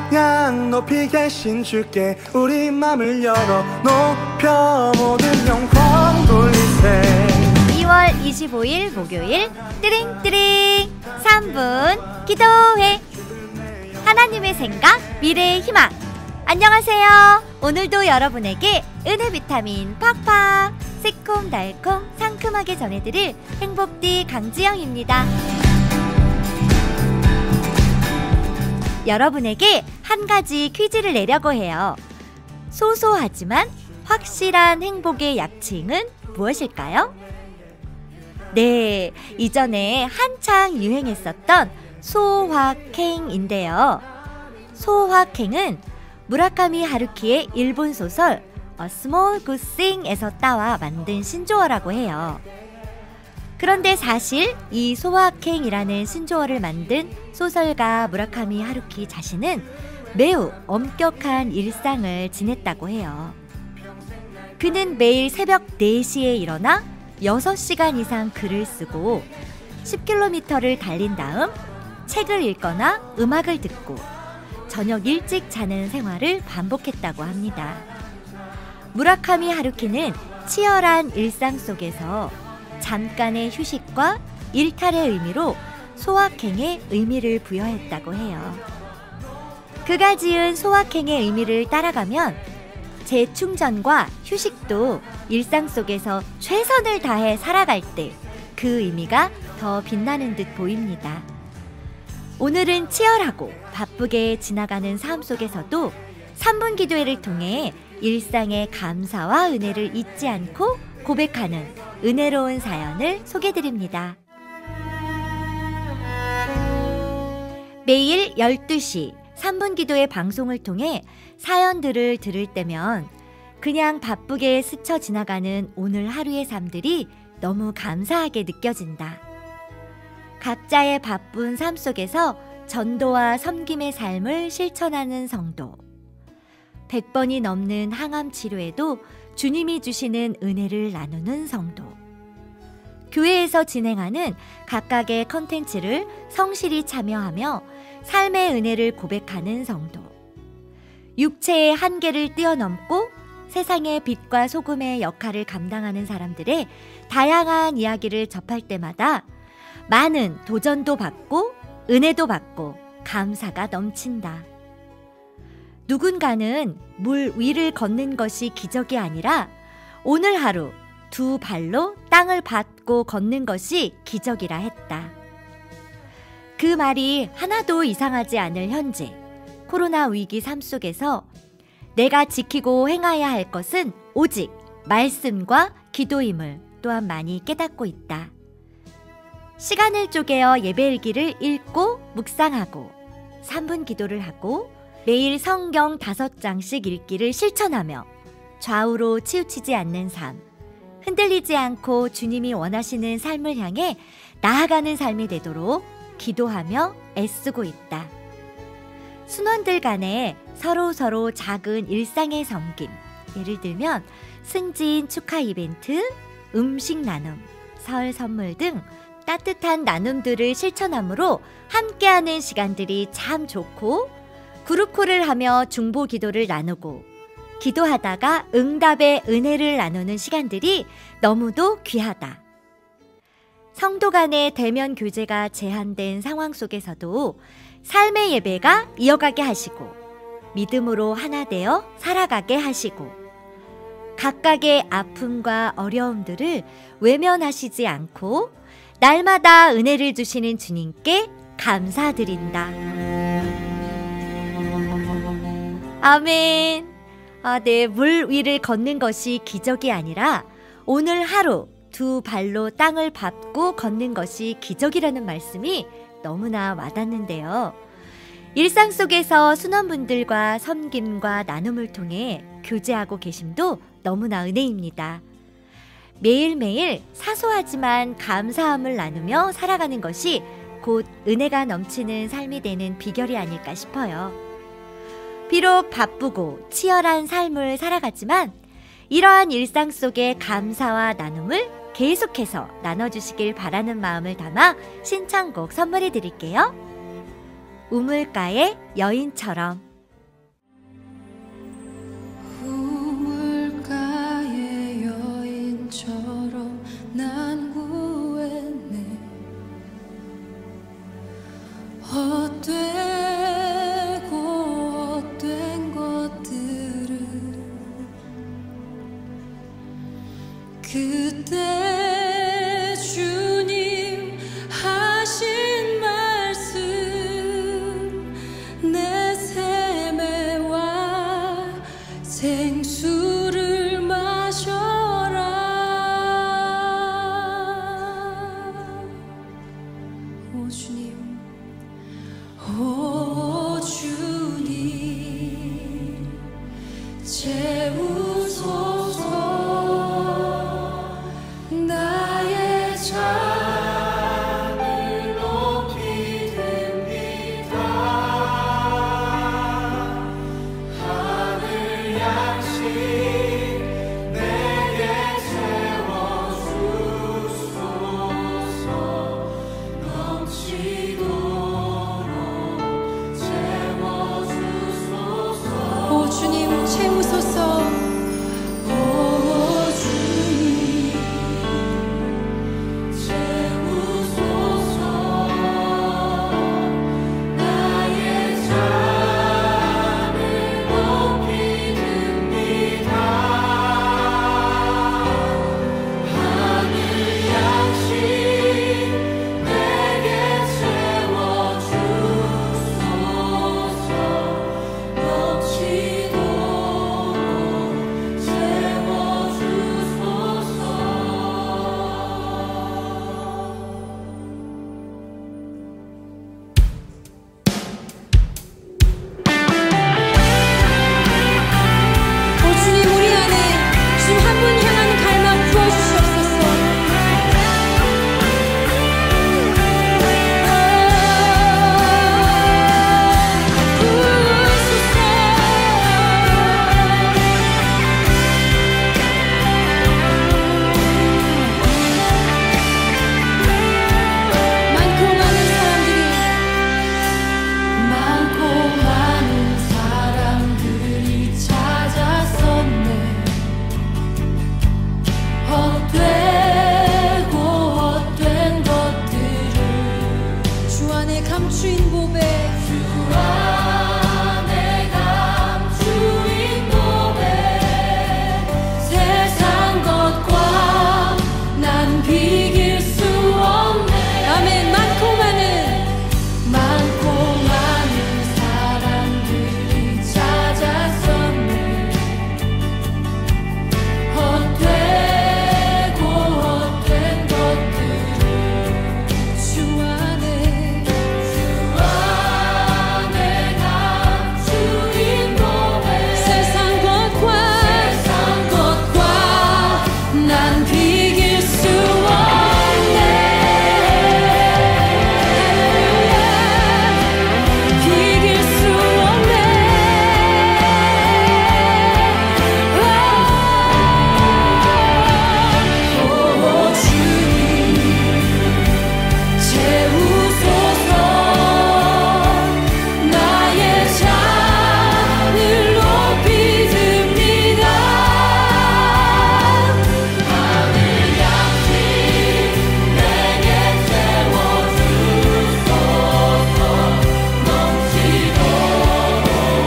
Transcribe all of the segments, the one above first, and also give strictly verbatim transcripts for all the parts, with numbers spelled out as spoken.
양 높이 계신 주께 우리 맘을 열어 높여 모든 영광 돌리세. 이월 이십오일 목요일 띠링띠링 삼 분 기도회. 하나님의 생각, 미래의 희망. 안녕하세요. 오늘도 여러분에게 은혜 비타민 팍팍 새콤달콤 상큼하게 전해드릴 행복띠 강지영입니다. 여러분에게 한 가지 퀴즈를 내려고 해요. 소소하지만 확실한 행복의 약칭은 무엇일까요? 네, 이전에 한창 유행했었던 소확행인데요. 소확행은 무라카미 하루키의 일본 소설 A Small Good Thing에서 따와 만든 신조어라고 해요. 그런데 사실 이 소확행이라는 신조어를 만든 소설가 무라카미 하루키 자신은 매우 엄격한 일상을 지냈다고 해요. 그는 매일 새벽 네 시에 일어나 여섯 시간 이상 글을 쓰고 십 킬로미터를 달린 다음 책을 읽거나 음악을 듣고 저녁 일찍 자는 생활을 반복했다고 합니다. 무라카미 하루키는 치열한 일상 속에서 잠깐의 휴식과 일탈의 의미로 소확행의 의미를 부여했다고 해요. 그가 지은 소확행의 의미를 따라가면 재충전과 휴식도 일상 속에서 최선을 다해 살아갈 때 그 의미가 더 빛나는 듯 보입니다. 오늘은 치열하고 바쁘게 지나가는 삶 속에서도 삼 분 기도회를 통해 일상의 감사와 은혜를 잊지 않고 고백하는 은혜로운 사연을 소개드립니다. 매일 열두 시 삼 분 기도회 방송을 통해 사연들을 들을 때면 그냥 바쁘게 스쳐 지나가는 오늘 하루의 삶들이 너무 감사하게 느껴진다. 각자의 바쁜 삶 속에서 전도와 섬김의 삶을 실천하는 성도. 백 번이 넘는 항암 치료에도 주님이 주시는 은혜를 나누는 성도. 교회에서 진행하는 각각의 컨텐츠를 성실히 참여하며 삶의 은혜를 고백하는 성도. 육체의 한계를 뛰어넘고 세상의 빛과 소금의 역할을 감당하는 사람들의 다양한 이야기를 접할 때마다 많은 도전도 받고 은혜도 받고 감사가 넘친다. 누군가는 물 위를 걷는 것이 기적이 아니라 오늘 하루 두 발로 땅을 밟고 걷는 것이 기적이라 했다. 그 말이 하나도 이상하지 않을 현재 코로나 위기 삶 속에서 내가 지키고 행해야 할 것은 오직 말씀과 기도임을 또한 많이 깨닫고 있다. 시간을 쪼개어 예배일기를 읽고 묵상하고 삼 분 기도를 하고 매일 성경 다섯 장씩 읽기를 실천하며 좌우로 치우치지 않는 삶, 흔들리지 않고 주님이 원하시는 삶을 향해 나아가는 삶이 되도록 기도하며 애쓰고 있다. 순원들 간에 서로서로 작은 일상의 섬김, 예를 들면 승진 축하 이벤트, 음식 나눔, 설 선물 등 따뜻한 나눔들을 실천함으로 함께하는 시간들이 참 좋고, 그룹콜을 하며 중보 기도를 나누고 기도하다가 응답의 은혜를 나누는 시간들이 너무도 귀하다. 성도 간의 대면 교제가 제한된 상황 속에서도 삶의 예배가 이어가게 하시고 믿음으로 하나 되어 살아가게 하시고 각각의 아픔과 어려움들을 외면하시지 않고 날마다 은혜를 주시는 주님께 감사드린다. 아멘. 아, 네, 물 위를 걷는 것이 기적이 아니라 오늘 하루 두 발로 땅을 밟고 걷는 것이 기적이라는 말씀이 너무나 와닿는데요. 일상 속에서 순원분들과 섬김과 나눔을 통해 교제하고 계심도 너무나 은혜입니다. 매일매일 사소하지만 감사함을 나누며 살아가는 것이 곧 은혜가 넘치는 삶이 되는 비결이 아닐까 싶어요. 비록 바쁘고 치열한 삶을 살아가지만 이러한 일상 속의 감사와 나눔을 계속해서 나눠주시길 바라는 마음을 담아 신청곡 선물해 드릴게요. 우물가의 여인처럼. 헛되고 헛된 것들을 그때 주님 하신 말씀 내 샘에와 생수를 마셔라. 오 주님, 오 주님 채우소서. 나의 잔을 높이 듭니다. 하늘 양식 내게 채워주소서. 넘치도록 채워주소서. 오 주님 채우소서. 오 주님 채우소서. 나의 잔을 높이 듭니다. 하늘 양식 내게 채워주소서. 넘치도록 채워주소서. 오 주님, 우리 안에 주님 한 분 향한 갈망 부어주시옵소서. 많고 많은 사람들이 많고 많은 사람들이 찾았었네. 헛되고 헛된 것들을 주 안에 감추인 보배, 주 안에 감추인 보배, 세상 것과 난 비길 수 없네. 아멘. 많고 많은 많고 많은 사람들이 찾았었네. 헛되고 헛된 것들을 주 안에 주 안에 감추인 보배, 세상 것과 세상 것과 난 비길 수 없네. 할렐루야. 비길 수 없네. 오 주님 채우소서. 나의 잔을 높이 듭니다. 하늘 양식 내게 채워주소서. 넘치도록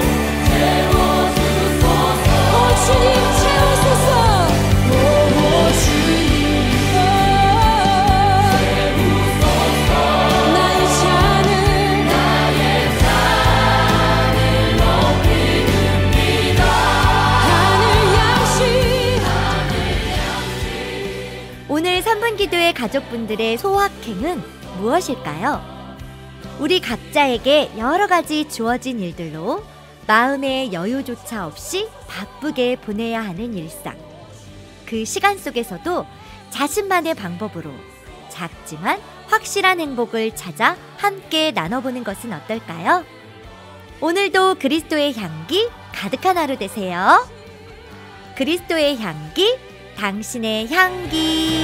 채워주소서. 오 주님 채우소서. 오 주님 채우소서. 나의 잔을 나의 잔을 높이 듭니다. 하늘 양식 오늘 삼 분 기도의 가족분들의 소확행은 무엇일까요? 우리 각자에게 여러 가지 주어진 일들로 마음의 여유조차 없이 바쁘게 보내야 하는 일상. 그 시간 속에서도 자신만의 방법으로 작지만 확실한 행복을 찾아 함께 나눠보는 것은 어떨까요? 오늘도 그리스도의 향기 가득한 하루 되세요. 그리스도의 향기, 당신의 향기.